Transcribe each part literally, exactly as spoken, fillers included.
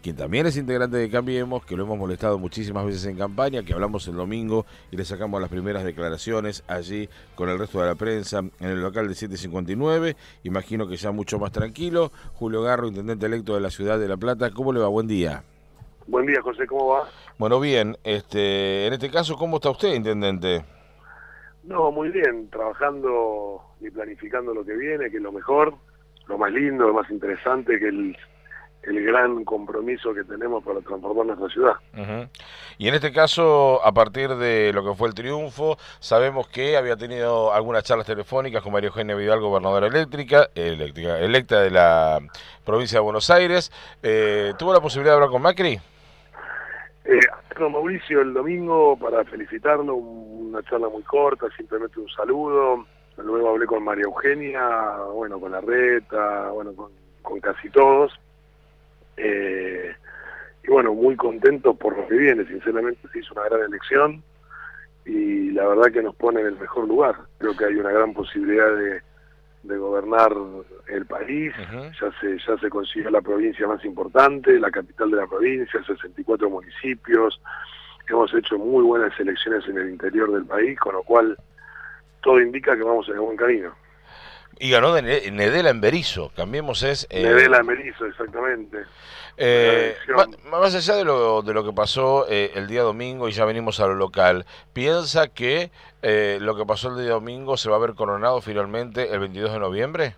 quien también es integrante de Cambiemos, que lo hemos molestado muchísimas veces en campaña, que hablamos el domingo y le sacamos las primeras declaraciones allí con el resto de la prensa en el local de siete cincuenta y nueve, imagino que ya mucho más tranquilo. Julio Garro, intendente electo de la ciudad de La Plata, ¿cómo le va? Buen día. Buen día, José, ¿cómo va? Bueno, bien, este, en este caso, ¿cómo está usted, intendente? No, muy bien, trabajando y planificando lo que viene, que es lo mejor, lo más lindo, lo más interesante, que el, el gran compromiso que tenemos para transformar nuestra ciudad. Uh-huh. Y en este caso, a partir de lo que fue el triunfo, sabemos que había tenido algunas charlas telefónicas con María Eugenia Vidal, gobernadora eléctrica, eléctrica electa de la provincia de Buenos Aires. Eh, ¿Tuvo la posibilidad de hablar con Macri? Eh, con Mauricio el domingo para felicitarlo, una charla muy corta, simplemente un saludo. Luego hablé con María Eugenia, bueno, con Larreta, bueno, con, con casi todos. Eh, y bueno, muy contento por lo que viene, sinceramente se hizo una gran elección y la verdad que nos pone en el mejor lugar. Creo que hay una gran posibilidad de, de gobernar el país. Uh-huh. ya se ya se consiguió la provincia más importante, la capital de la provincia, sesenta y cuatro municipios. Hemos hecho muy buenas elecciones en el interior del país, con lo cual todo indica que vamos en el buen camino. Y ganó de Nedela en Berisso, Cambiemos es... Eh, Nedela en Berisso, exactamente. Eh, más, más allá de lo, de lo que pasó eh, el día domingo, y ya venimos a lo local, ¿piensa que eh, lo que pasó el día domingo se va a ver coronado finalmente el veintidós de noviembre?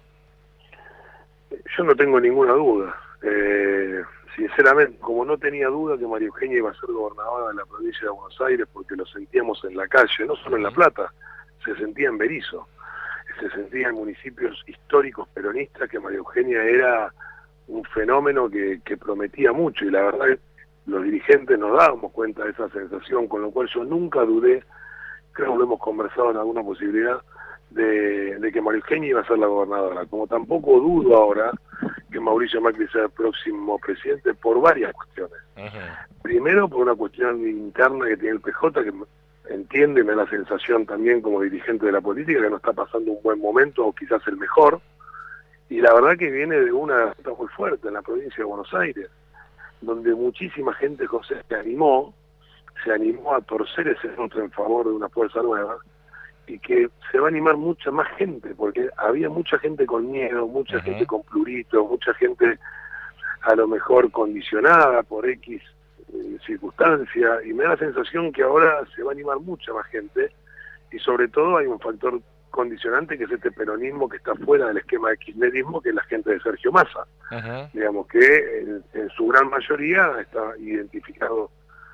Yo no tengo ninguna duda. Eh, sinceramente, como no tenía duda que María Eugenia iba a ser gobernadora de la provincia de Buenos Aires, porque lo sentíamos en la calle, no solo en La Plata, se sentía en Berisso, se sentía en municipios históricos peronistas que María Eugenia era un fenómeno que, que prometía mucho, y la verdad es que los dirigentes nos dábamos cuenta de esa sensación, con lo cual yo nunca dudé, creo que lo hemos conversado en alguna posibilidad, de, de que María Eugenia iba a ser la gobernadora. Como tampoco dudo ahora que Mauricio Macri sea el próximo presidente por varias cuestiones. Uh-huh. Primero, por una cuestión interna que tiene el P J, que entiende, me da la sensación también como dirigente de la política, que no está pasando un buen momento, o quizás el mejor, y la verdad que viene de una está muy fuerte en la provincia de Buenos Aires, donde muchísima gente, José, se animó, se animó a torcer ese otro en favor de una fuerza nueva, y que se va a animar mucha más gente, porque había mucha gente con miedo, mucha uh-huh. gente con plurito, mucha gente a lo mejor condicionada por X eh, circunstancia, y me da la sensación que ahora se va a animar mucha más gente, y sobre todo hay un factor condicionante que es este peronismo que está fuera del esquema de kirchnerismo, que es la gente de Sergio Massa. Uh-huh. Digamos que en, en su gran mayoría está identificado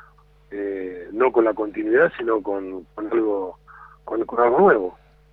eh, no con la continuidad, sino con, con algo con, con algo nuevo.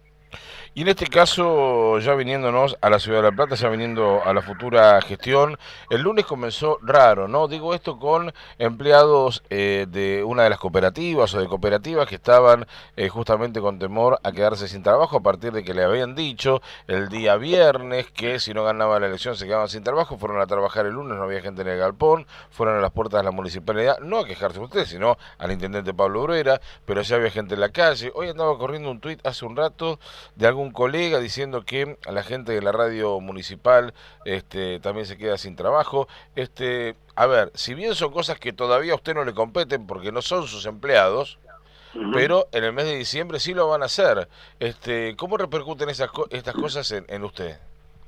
Y en este caso, ya viniéndonos a la Ciudad de La Plata, ya viniendo a la futura gestión, el lunes comenzó raro, ¿no? Digo esto con empleados eh, de una de las cooperativas o de cooperativas que estaban eh, justamente con temor a quedarse sin trabajo a partir de que le habían dicho el día viernes que si no ganaban la elección se quedaban sin trabajo. Fueron a trabajar el lunes, no había gente en el galpón, fueron a las puertas de la municipalidad, no a quejarse ustedes, sino al intendente Pablo Bruera, pero ya había gente en la calle. Hoy andaba corriendo un tuit hace un rato de algún un colega diciendo que a la gente de la radio municipal este, también se queda sin trabajo. Este, a ver, si bien son cosas que todavía a usted no le competen porque no son sus empleados, uh-huh. pero en el mes de diciembre sí lo van a hacer. Este, ¿cómo repercuten esas estas cosas en, en usted?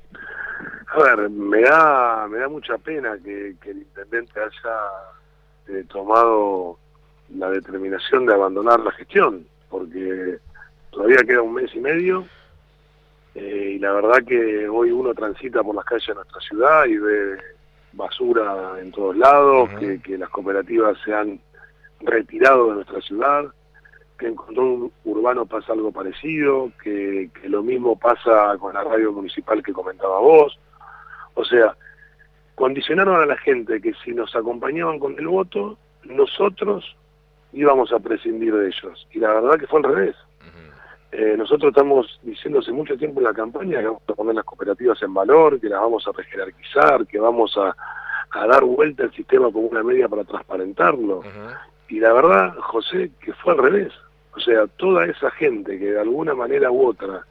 A ver, me da me da mucha pena que, que el intendente haya eh, tomado la determinación de abandonar la gestión, porque todavía queda un mes y medio. Eh, y la verdad que hoy uno transita por las calles de nuestra ciudad y ve basura en todos lados, uh-huh. que, que las cooperativas se han retirado de nuestra ciudad, que en Control Urbano pasa algo parecido, que, que lo mismo pasa con la radio municipal que comentaba vos. O sea, condicionaron a la gente que si nos acompañaban con el voto, nosotros íbamos a prescindir de ellos. Y la verdad que fue al revés. Eh, nosotros estamos diciendo hace mucho tiempo en la campaña que vamos a poner las cooperativas en valor, que las vamos a rejerarquizar, que vamos a, a dar vuelta al sistema como una media para transparentarlo. Uh-huh. Y la verdad, José, que fue al revés. O sea, toda esa gente que de alguna manera u otra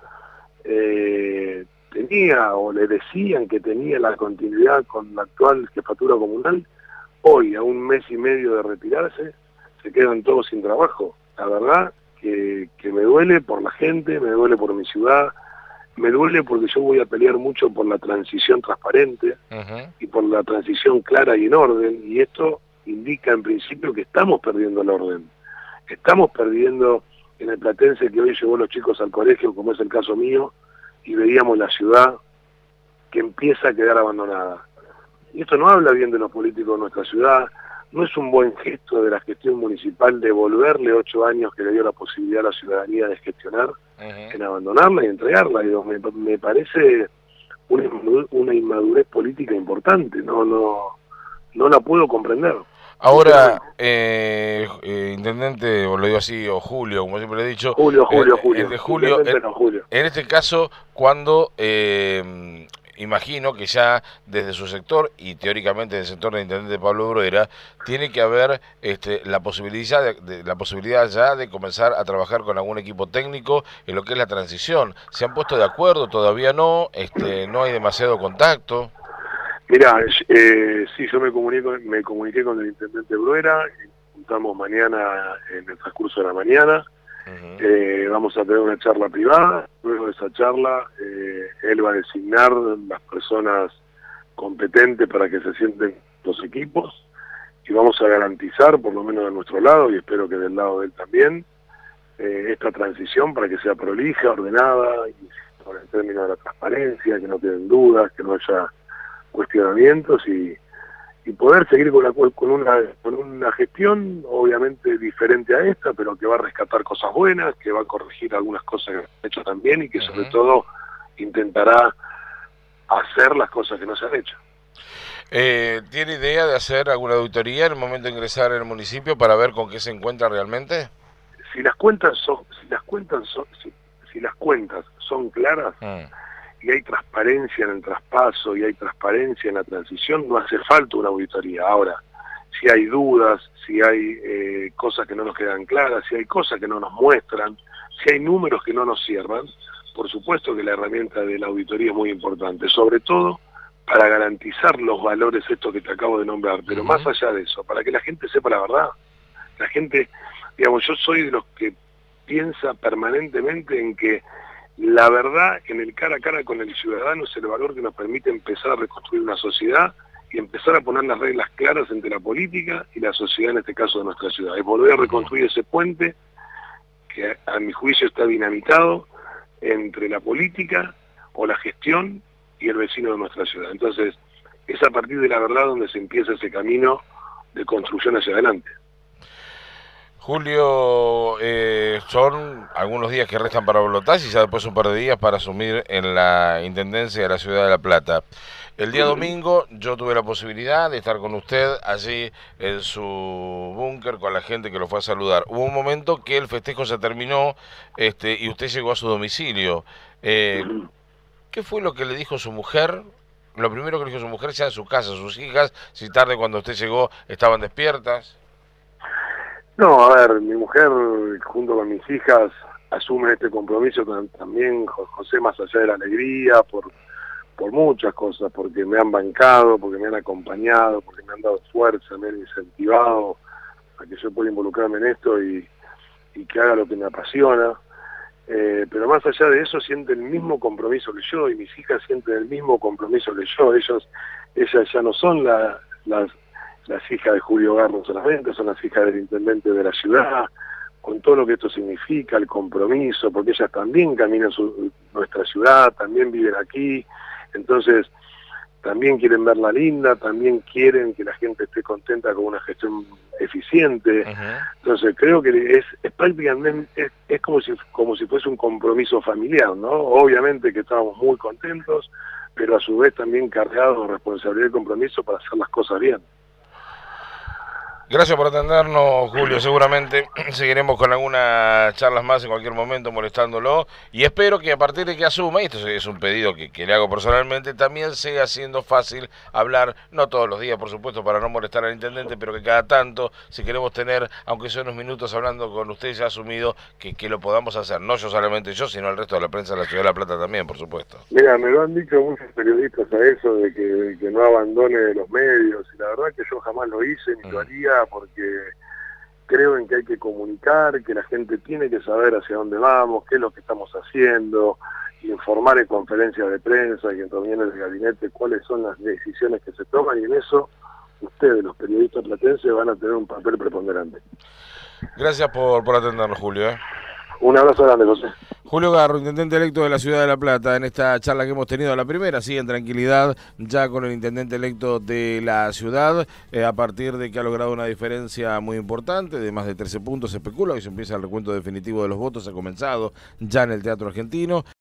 eh, tenía o le decían que tenía la continuidad con la actual jefatura comunal, hoy, a un mes y medio de retirarse, se quedan todos sin trabajo. La verdad que, que me duele por la gente, me duele por mi ciudad, me duele porque yo voy a pelear mucho por la transición transparente uh-huh. y por la transición clara y en orden, y esto indica en principio que estamos perdiendo el orden. Estamos perdiendo en el Platense, que hoy llevó a los chicos al colegio, como es el caso mío, y veíamos la ciudad que empieza a quedar abandonada. Y esto no habla bien de los políticos de nuestra ciudad, no es un buen gesto de la gestión municipal devolverle ocho años que le dio la posibilidad a la ciudadanía de gestionar, uh-huh. en abandonarla y entregarla. Digo, me, me parece una inmadurez, una inmadurez política importante, no, no, no la puedo comprender. Ahora, eh, eh, intendente, o lo digo así, o Julio, como siempre le he dicho. Julio, Julio, eh, Julio. El de Julio, en, no, Julio. En este caso, cuando, eh, imagino que ya desde su sector, y teóricamente en el sector del intendente Pablo Bruera, tiene que haber este, la posibilidad de, de, la posibilidad ya de comenzar a trabajar con algún equipo técnico en lo que es la transición. ¿Se han puesto de acuerdo? ¿Todavía no? Este, ¿no hay demasiado contacto? Mirá, eh, sí, yo me comunico, me comuniqué con el intendente Bruera, juntamos mañana en el transcurso de la mañana, uh-huh. eh, vamos a tener una charla privada, luego de esa charla eh, él va a designar las personas competentes para que se sienten los equipos y vamos a garantizar, por lo menos de nuestro lado, y espero que del lado de él también, eh, esta transición para que sea prolija, ordenada, y por el término de la transparencia, que no queden dudas, que no haya cuestionamientos y, y poder seguir con, la, con, una, con una gestión obviamente diferente a esta, pero que va a rescatar cosas buenas, que va a corregir algunas cosas que han hecho también y que uh-huh. sobre todo intentará hacer las cosas que no se han hecho. Eh, ¿Tiene idea de hacer alguna auditoría en el momento de ingresar en el municipio para ver con qué se encuentra realmente? Si las cuentas son, si las cuentas son, si, si las cuentas son claras, uh-huh. y hay transparencia en el traspaso y hay transparencia en la transición, no hace falta una auditoría. Ahora, si hay dudas, si hay eh, cosas que no nos quedan claras, si hay cosas que no nos muestran, si hay números que no nos cierran, por supuesto que la herramienta de la auditoría es muy importante, sobre todo para garantizar los valores estos que te acabo de nombrar, pero uh-huh. más allá de eso, para que la gente sepa la verdad. La gente, digamos, yo soy de los que piensa permanentemente en que la verdad en el cara a cara con el ciudadano es el valor que nos permite empezar a reconstruir una sociedad y empezar a poner las reglas claras entre la política y la sociedad, en este caso de nuestra ciudad. Es volver a reconstruir ese puente que a mi juicio está dinamitado entre la política o la gestión y el vecino de nuestra ciudad. Entonces, es a partir de la verdad donde se empieza ese camino de construcción hacia adelante. Julio, eh, son algunos días que restan para Bolotas y ya después un par de días para asumir en la Intendencia de la Ciudad de La Plata. El día domingo yo tuve la posibilidad de estar con usted allí en su búnker con la gente que lo fue a saludar. Hubo un momento que el festejo se terminó este, y usted llegó a su domicilio. Eh, ¿Qué fue lo que le dijo su mujer? Lo primero que le dijo su mujer ya en su casa, sus hijas, si tarde cuando usted llegó estaban despiertas. No, a ver, mi mujer junto con mis hijas asume este compromiso también, José, más allá de la alegría, por, por muchas cosas, porque me han bancado, porque me han acompañado, porque me han dado fuerza, me han incentivado a que yo pueda involucrarme en esto y, y que haga lo que me apasiona. Eh, pero más allá de eso sienten el mismo compromiso que yo y mis hijas sienten el mismo compromiso que yo. Ellos, ellas ya no son la, las... las hijas de Julio Garro solamente, son las hijas del intendente de la ciudad, con todo lo que esto significa, el compromiso, porque ellas también caminan su, nuestra ciudad, también viven aquí, entonces también quieren verla linda, también quieren que la gente esté contenta con una gestión eficiente. Uh-huh. Entonces creo que es, es prácticamente, es, es como si como si fuese un compromiso familiar, ¿no? Obviamente que estábamos muy contentos, pero a su vez también cargados de responsabilidad y compromiso para hacer las cosas bien. Gracias por atendernos, Julio. Seguramente seguiremos con algunas charlas más en cualquier momento molestándolo. Y espero que a partir de que asuma, y esto es un pedido que, que le hago personalmente, también siga siendo fácil hablar, no todos los días, por supuesto, para no molestar al intendente, pero que cada tanto, si queremos tener, aunque sea unos minutos hablando con usted ya asumido, que, que lo podamos hacer. No yo solamente yo, sino el resto de la prensa de la Ciudad de La Plata también, por supuesto. Mira, me lo han dicho muchos periodistas a eso, de que, de que no abandone los medios, y la verdad que yo jamás lo hice ni lo haría, porque creo en que hay que comunicar, que la gente tiene que saber hacia dónde vamos, qué es lo que estamos haciendo, informar en conferencias de prensa y en reuniones de gabinete cuáles son las decisiones que se toman, y en eso ustedes, los periodistas platenses, van a tener un papel preponderante. Gracias por, por atendernos, Julio. ¿eh? Un abrazo grande, José. Julio Garro, intendente electo de la Ciudad de La Plata, en esta charla que hemos tenido, la primera, sí, en tranquilidad, ya con el intendente electo de la ciudad, eh, a partir de que ha logrado una diferencia muy importante, de más de trece puntos, se especula, hoy se empieza el recuento definitivo de los votos, ha comenzado ya en el Teatro Argentino.